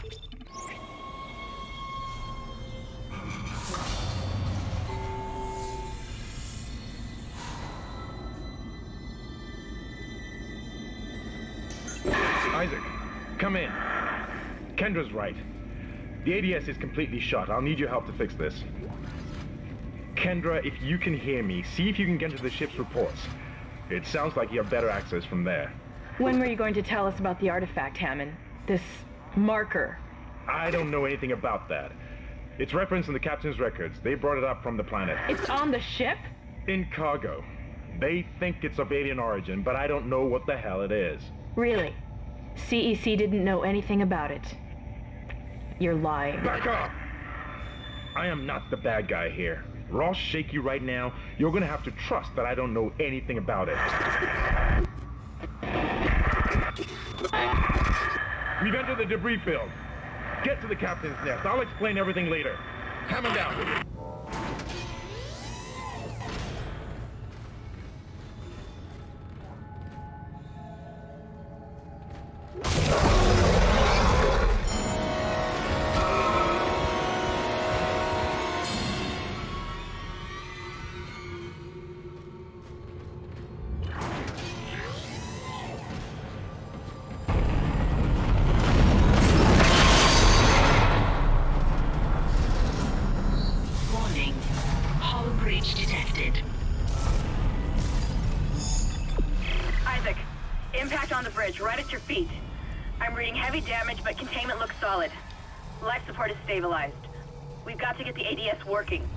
Isaac, come in. Kendra's right. The ADS is completely shut. I'll need your help to fix this. Kendra, if you can hear me, see if you can get into the ship's reports. It sounds like you have better access from there. When were you going to tell us about the artifact, Hammond? This marker? I don't know anything about that. It's referenced in the captain's records. They brought it up from the planet. It's on the ship? In cargo. They think it's of alien origin, but I don't know what the hell it is. Really? CEC didn't know anything about it. You're lying. Back up! I am not the bad guy here. Ross shaky right now. You're gonna have to trust that I don't know anything about it. We've entered the debris field. Get to the captain's nest. I'll explain everything later. Hammer down. Right at your feet. I'm reading heavy damage, but containment looks solid. Life support is stabilized. We've got to get the ADS working.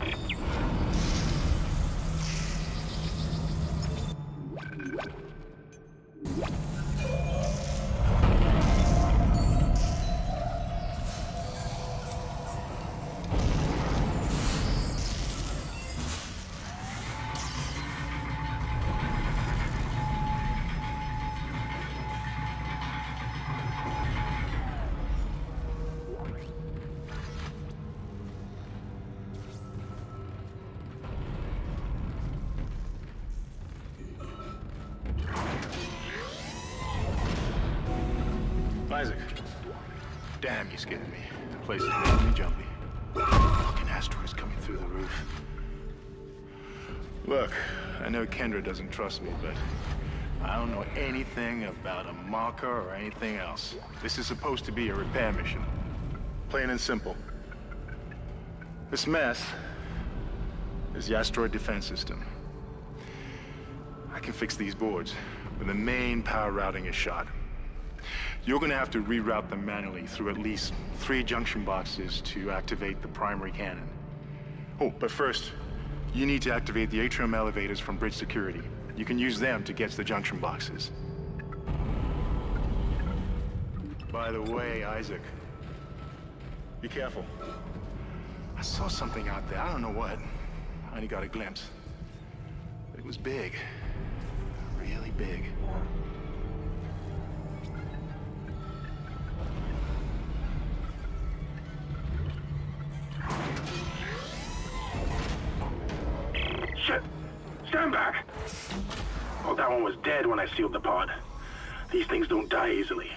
Isaac. Damn, you scared me. The place is making me jumpy. Fucking asteroids coming through the roof. Look, I know Kendra doesn't trust me, but I don't know anything about a marker or anything else. This is supposed to be a repair mission. Plain and simple. This mess is the asteroid defense system. I can fix these boards when the main power routing is shot. You're gonna have to reroute them manually through at least 3 junction boxes to activate the primary cannon. Oh, but first, you need to activate the atrium elevators from bridge security. You can use them to get to the junction boxes. By the way, Isaac, be careful. I saw something out there, I don't know what. I only got a glimpse. But it was big. Really big. Shit! Stand back! Oh, that one was dead when I sealed the pod. These things don't die easily.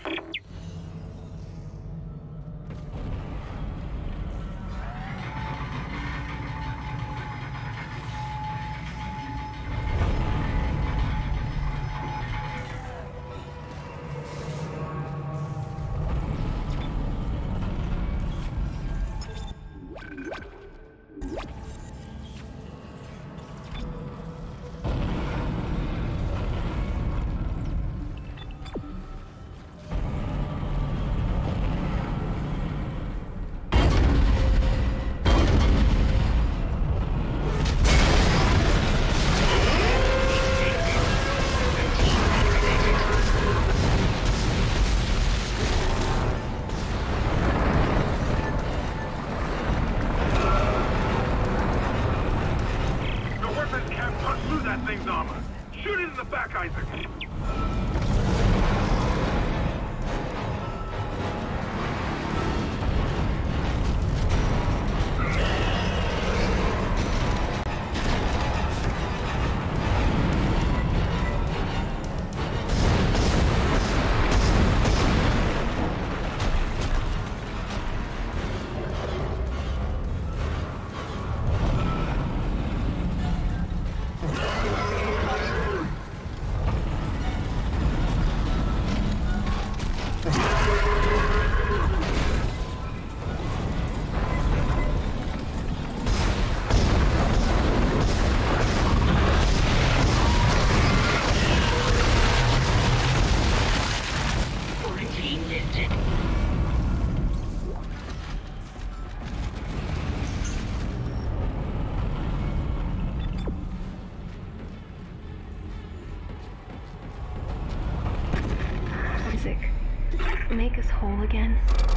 make us whole again?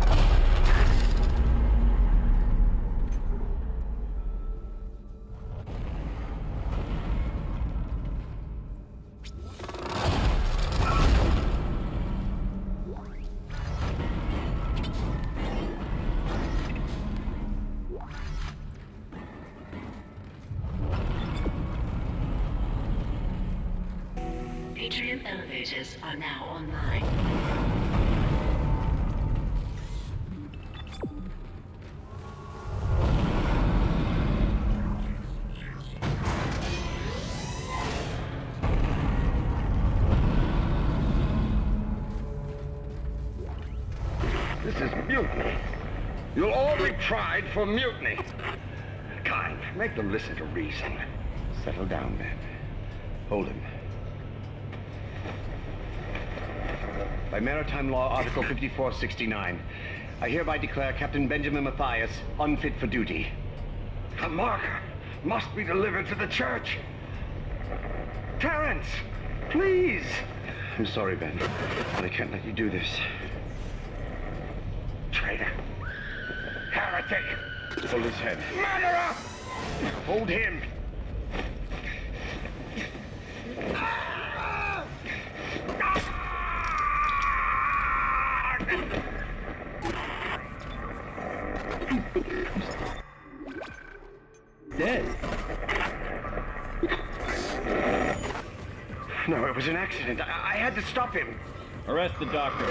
Atrium elevators are now online. This is mutiny. You'll all be tried for mutiny. Kind, make them listen to reason. Settle down, men. Hold him. By Maritime Law, Article 5469, I hereby declare Captain Benjamin Mathias unfit for duty. The marker must be delivered to the church. Terrence, please. I'm sorry, Ben, but I can't let you do this. Traitor. Heretic. Pull his head. Murderer! Hold him. Dead. No, it was an accident. I had to stop him. Arrest the doctor.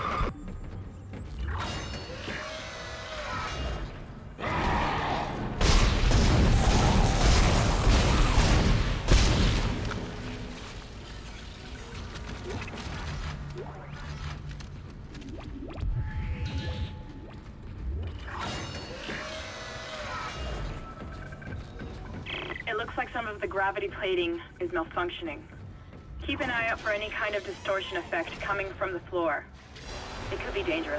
It looks like some of the gravity plating is malfunctioning. Keep an eye out for any kind of distortion effect coming from the floor. It could be dangerous.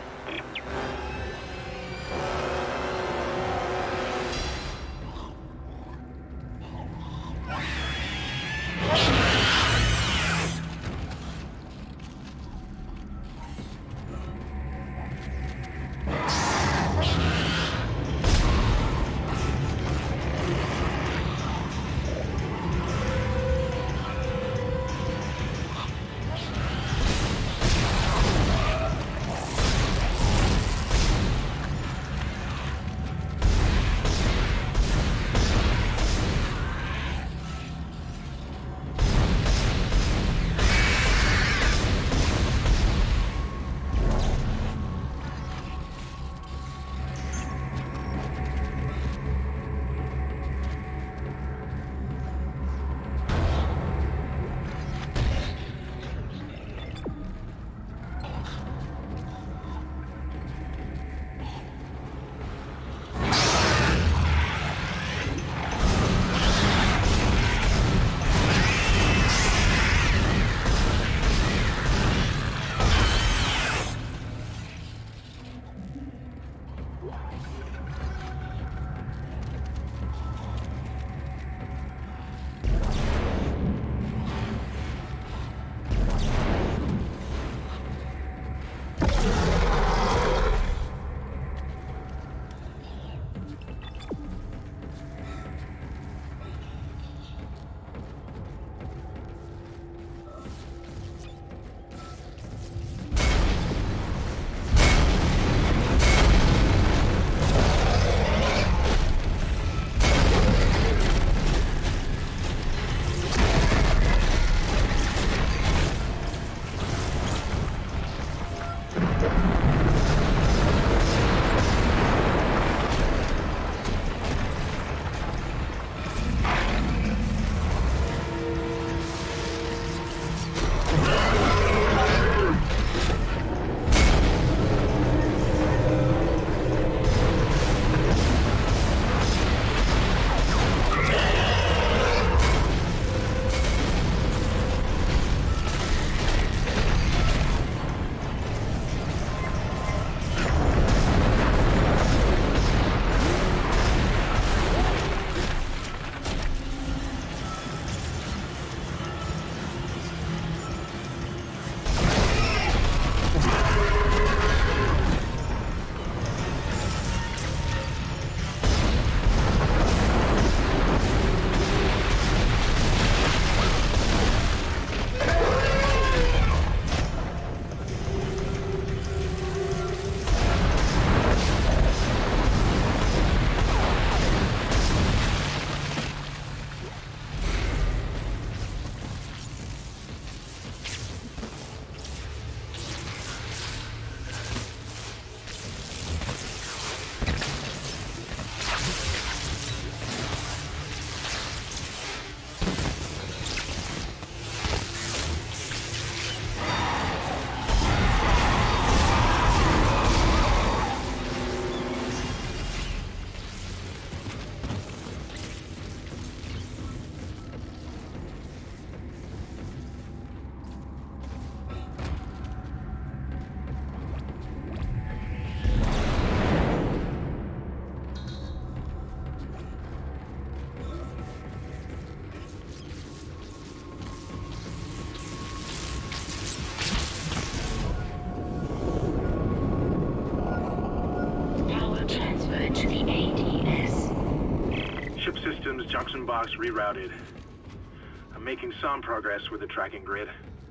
junction box rerouted. I'm making some progress with the tracking grid.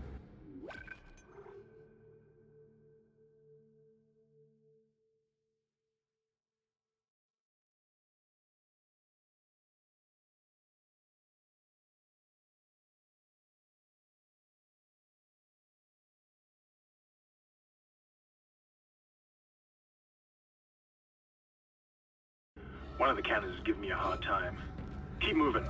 One of the cannons is giving me a hard time. Keep moving.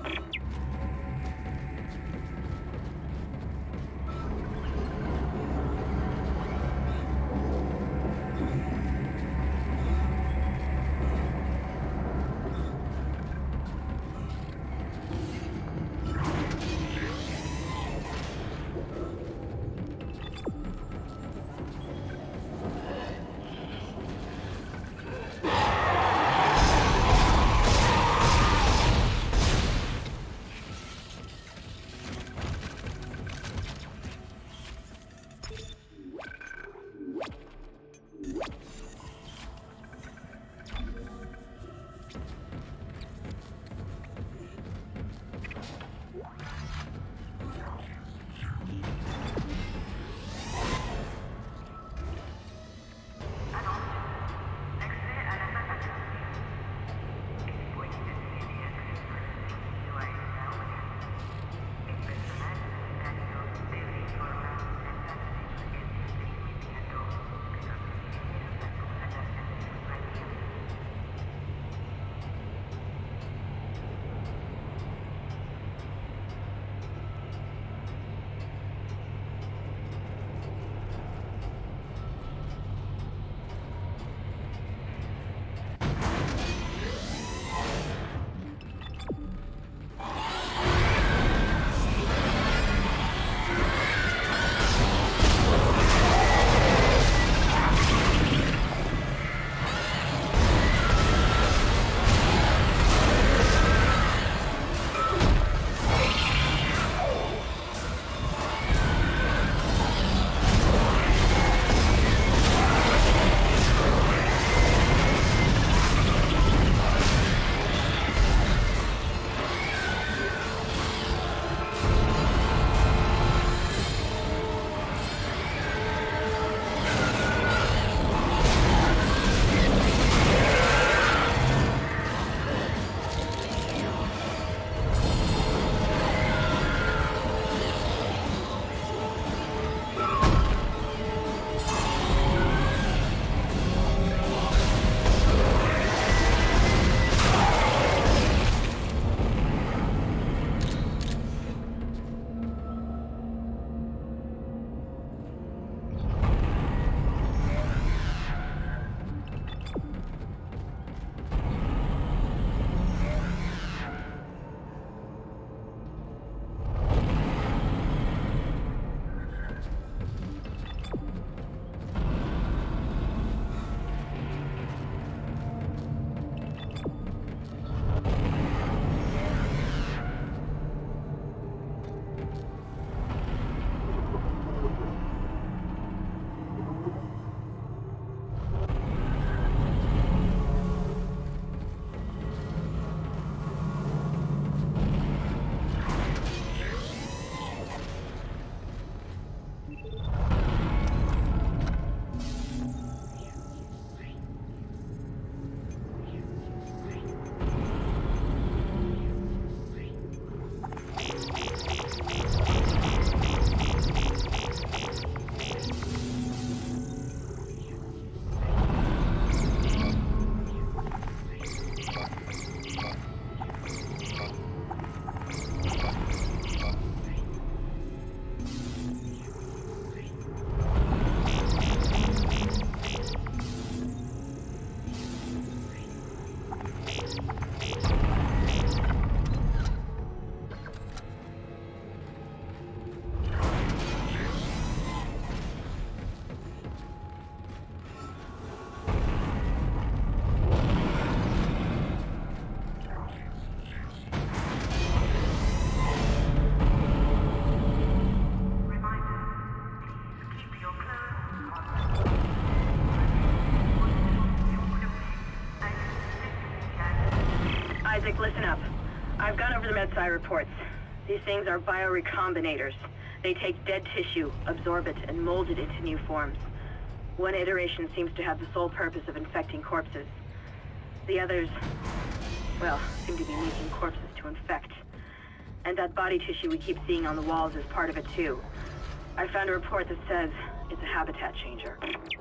Isaac, listen up. I've gone over the MedSci reports. These things are biorecombinators. They take dead tissue, absorb it, and mold it into new forms. One iteration seems to have the sole purpose of infecting corpses. The others, well, seem to be making corpses to infect. And that body tissue we keep seeing on the walls is part of it too. I found a report that says it's a habitat changer.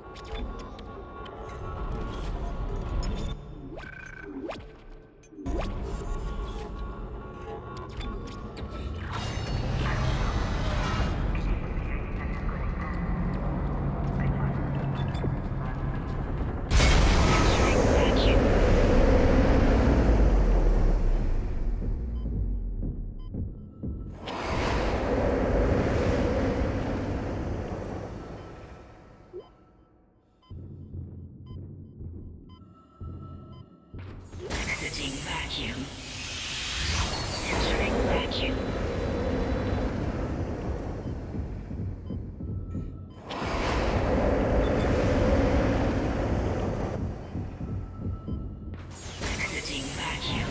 Exiting vacuum. Entering vacuum. Exiting vacuum.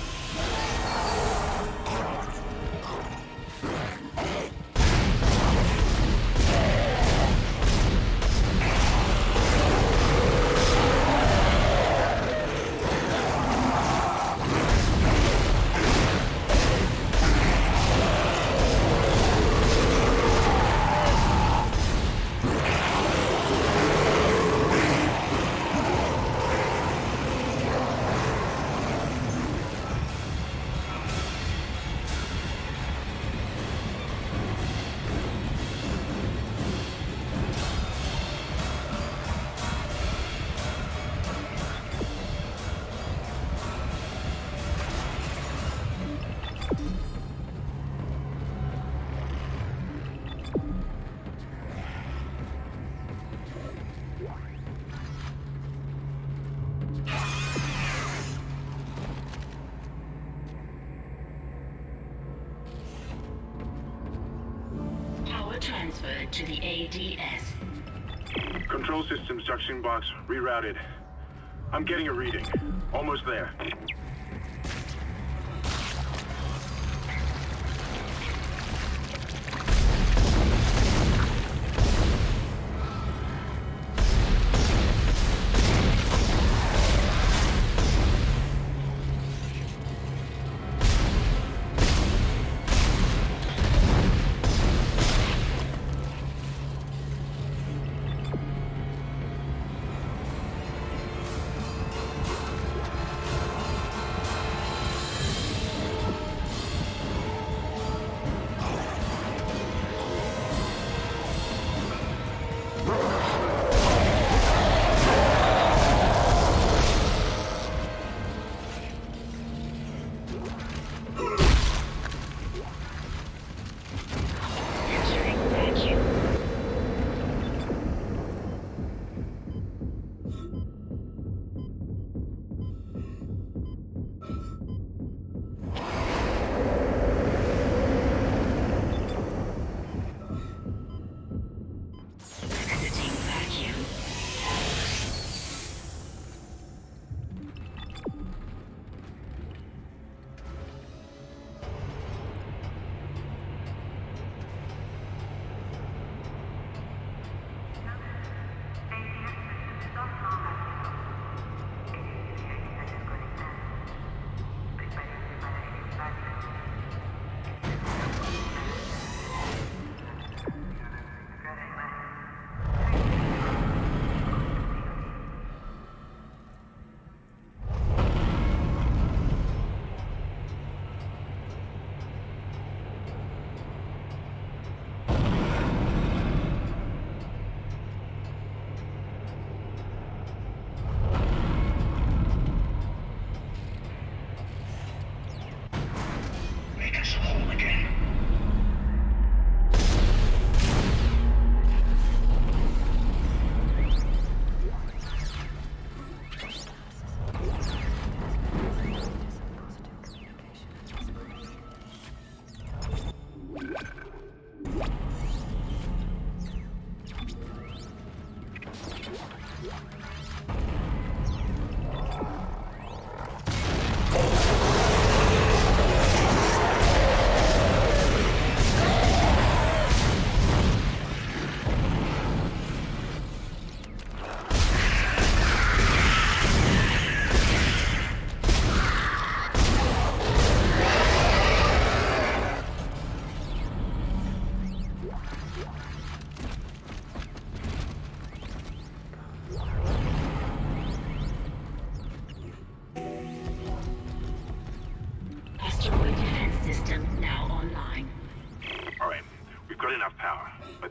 Power transferred to the ADS. Control systems junction box rerouted. I'm getting a reading. Almost there.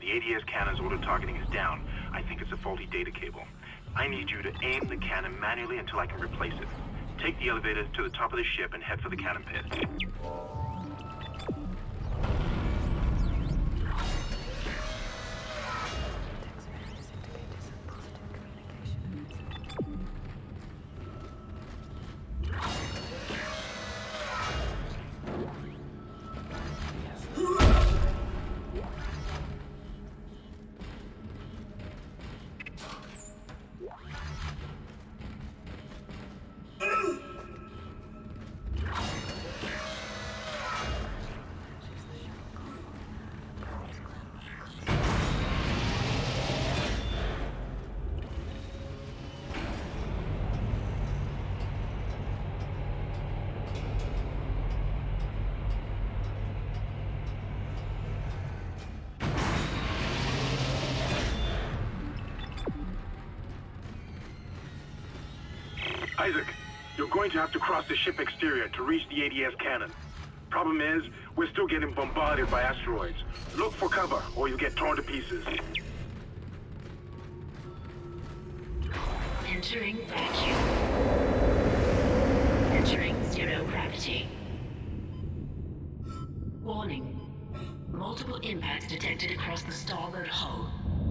The ADS cannon's auto targeting is down. I think it's a faulty data cable. I need you to aim the cannon manually until I can replace it. Take the elevator to the top of the ship and head for the cannon pit. Isaac, you're going to have to cross the ship exterior to reach the ADS cannon. Problem is, we're still getting bombarded by asteroids. Look for cover, or you'll get torn to pieces. Entering vacuum. Entering zero gravity. Warning. Multiple impacts detected across the starboard hull.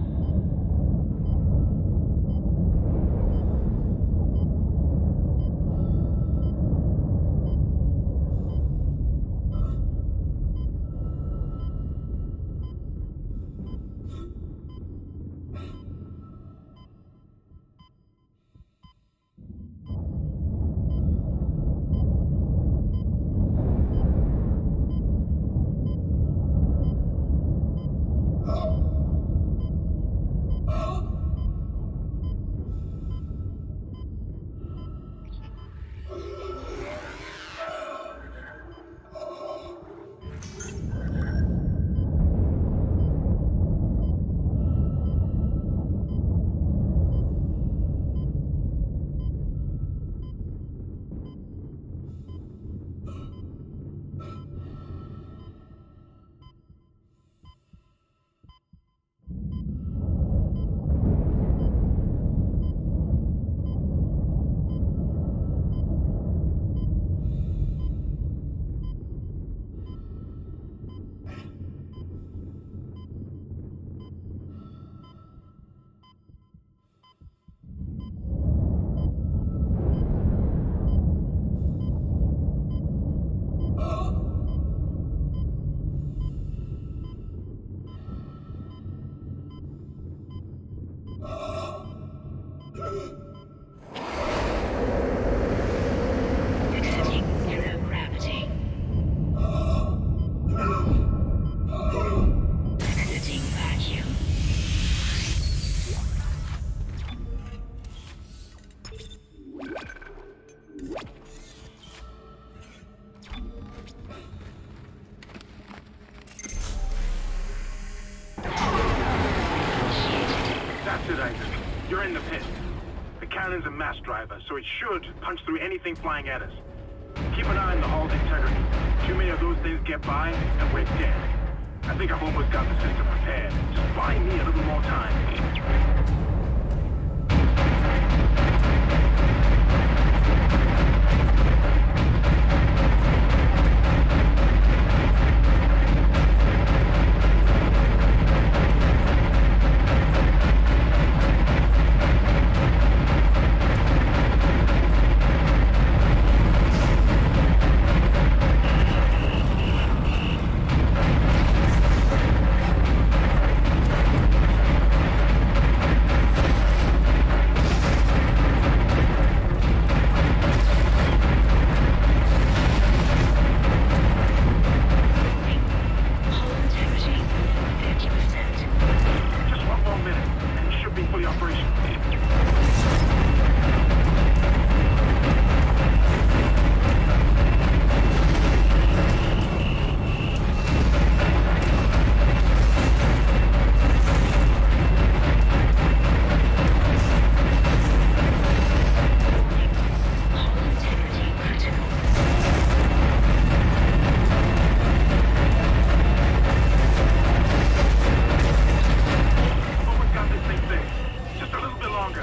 You're in the pit. The cannon's a mass driver, so it should punch through anything flying at us. Keep an eye on the hull's integrity. Too many of those things get by, and we're dead. I think I've almost got the system prepared. Just buy me a little more time. longer.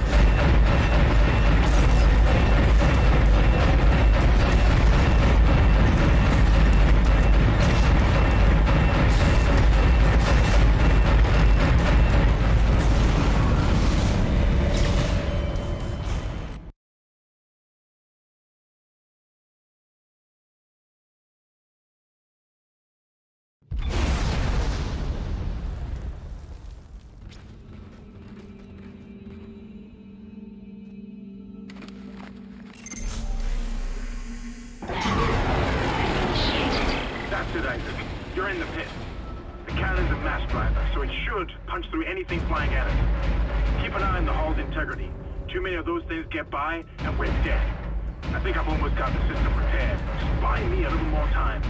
That's it, Isaac. You're in the pit. The cannon's a mass driver, so it should punch through anything flying at us. Keep an eye on the hull's integrity. Too many of those things get by, and we're dead. I think I've almost got the system repaired. Just buy me a little more time.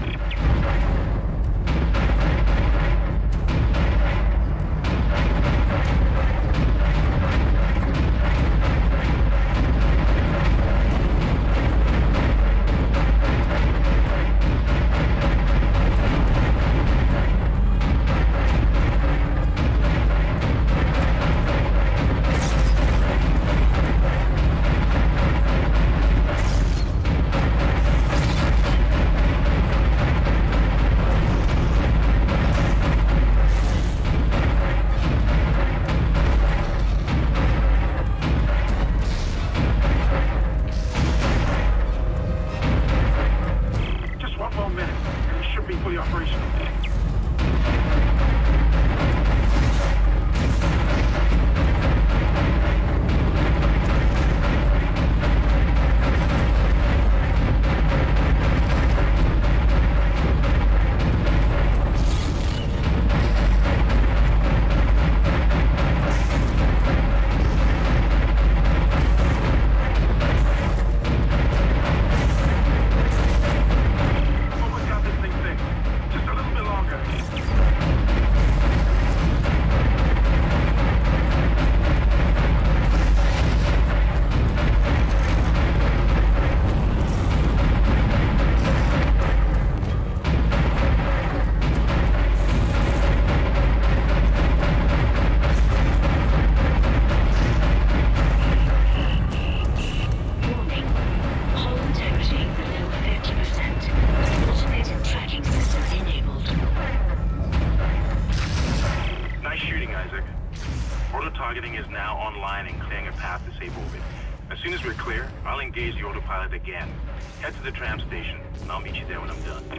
Targeting is now online and clearing a path to safe orbit. As soon as we're clear, I'll engage the autopilot again. Head to the tram station, and I'll meet you there when I'm done.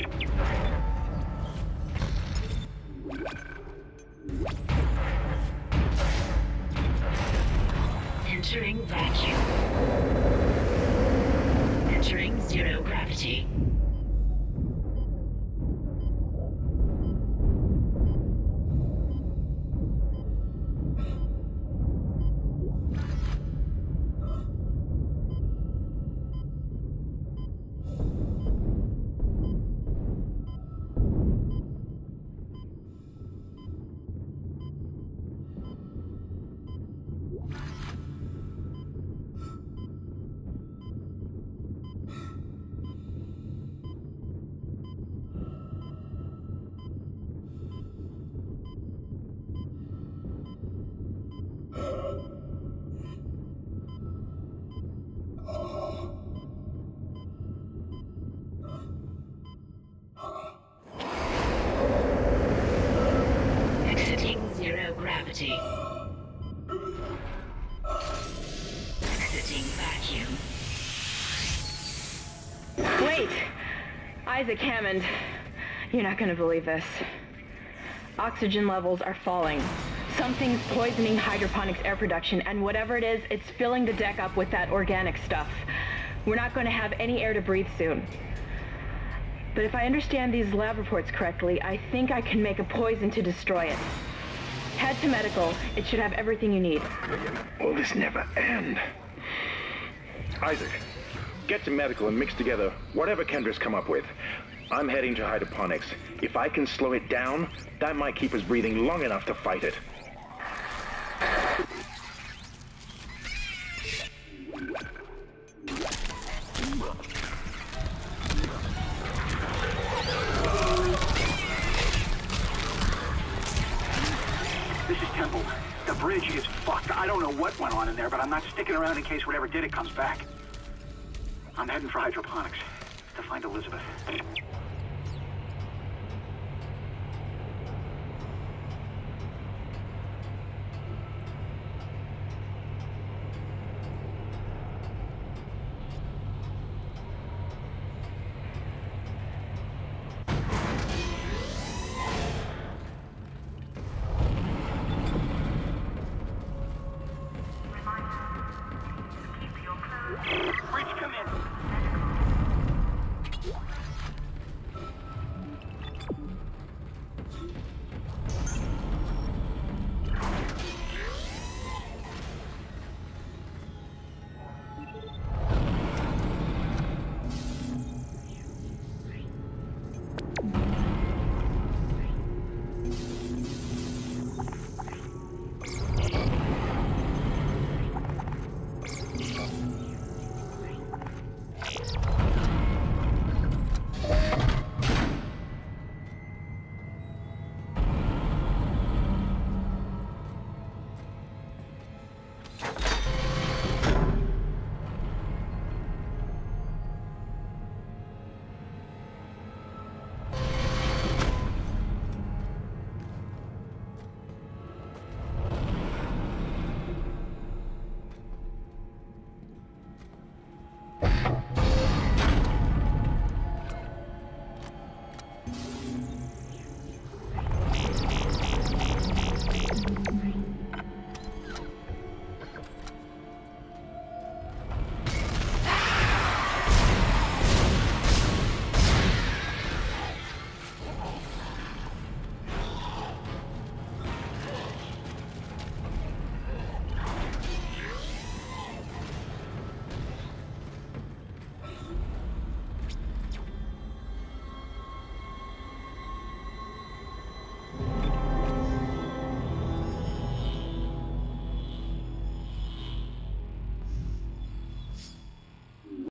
Entering vacuum. Entering zero gravity. Exiting zero gravity. Exiting vacuum. Wait! Isaac Hammond, you're not gonna believe this. Oxygen levels are falling. Something's poisoning hydroponics air production, and whatever it is, it's filling the deck up with that organic stuff. We're not going to have any air to breathe soon. But if I understand these lab reports correctly, I think I can make a poison to destroy it. Head to medical. It should have everything you need. Will this never end? Isaac, get to medical and mix together whatever Kendra's come up with. I'm heading to hydroponics. If I can slow it down, that might keep us breathing long enough to fight it. This is Temple. The bridge is fucked. I don't know what went on in there, but I'm not sticking around in case whatever did it comes back. I'm heading for hydroponics to find Elizabeth.